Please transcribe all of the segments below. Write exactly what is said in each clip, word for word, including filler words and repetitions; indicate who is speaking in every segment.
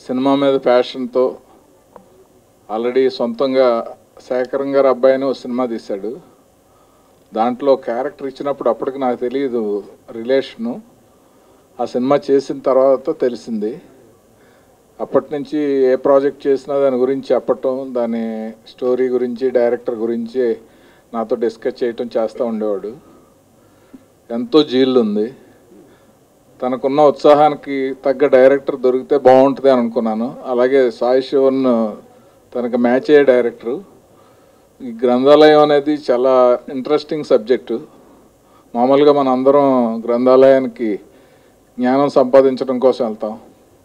Speaker 1: Cinema మీద ప్యాషన్తో already సొంతంగా శేఖరం గారు అబ్బాయిని ఒక సినిమా తీశాడు. దాంట్లో క్యారెక్టర్ ఇచ్చినప్పుడు అప్పటికి నాకు తెలియదు రిలేషను. ఆ సినిమా చేసిన తర్వాత తెలిసింది. అప్పటి నుంచి ఏ ప్రాజెక్ట్ చేసినా దాని గురించి చెప్పటం, దాని స్టోరీ గురించి, డైరెక్టర్ గురించి నాతో డిస్కస్ చేయటం చేస్తూ ఉండేవాడు. ఎంతో జీల్ ఉంది. తనకున్న ఉత్సాహానికి తగ్గ డైరెక్టర్ దొరికితే బాగుంటుంది అని అనుకున్నాను. అలాగే సాయి శివన్ తనకు మ్యాచ్ అయ్యే డైరెక్టరు. ఈ గ్రంథాలయం అనేది చాలా ఇంట్రెస్టింగ్ సబ్జెక్టు. మామూలుగా మన అందరం గ్రంథాలయానికి జ్ఞానం సంపాదించడం కోసం వెళ్తాం.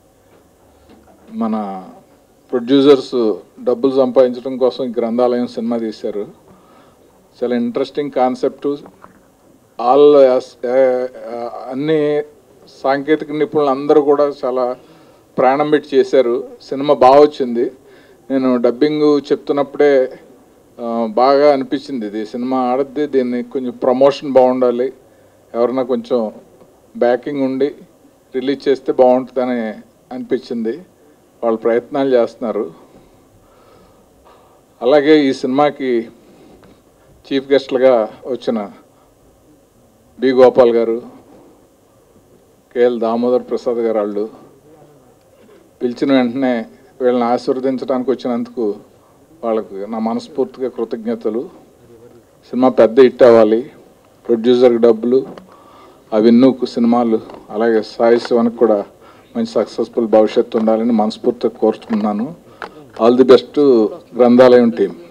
Speaker 1: మన ప్రొడ్యూసర్స్ డబ్బులు సంపాదించడం కోసం ఈ గ్రంథాలయం సినిమా తీశారు. చాలా ఇంట్రెస్టింగ్ కాన్సెప్టు. ఆల్ అన్ని సాంకేతిక నిపుణులు అందరూ కూడా చాలా ప్రాణం పెట్టి చేశారు. సినిమా బాగా వచ్చింది. నేను డబ్బింగ్ చెప్తున్నప్పుడే బాగా అనిపించింది, ఇది సినిమా ఆడద్ది, దీన్ని కొంచెం ప్రమోషన్ బాగుండాలి, ఎవరన్నా కొంచెం బ్యాకింగ్ ఉండి రిలీజ్ చేస్తే బాగుంటుందని అనిపించింది. వాళ్ళు ప్రయత్నాలు చేస్తున్నారు. అలాగే ఈ సినిమాకి చీఫ్ గెస్ట్లుగా వచ్చిన బి గోపాల్ గారు, కేఎల్ దామోదర్ ప్రసాద్ గారు వాళ్ళు పిలిచిన వెంటనే వీళ్ళని ఆశీర్వదించడానికి వచ్చినందుకు వాళ్ళకు నా మనస్ఫూర్తిగా కృతజ్ఞతలు. సినిమా పెద్ద హిట్ అవ్వాలి, ప్రొడ్యూసర్కి డబ్బులు, అవిన్నూ సినిమాలు, అలాగే సాయి శివన్కి కూడా మంచి సక్సెస్ఫుల్ భవిష్యత్తు ఉండాలని మనస్ఫూర్తిగా కోరుతున్నాను. ఆల్ ది బెస్ట్ గ్రంథాలయం టీం.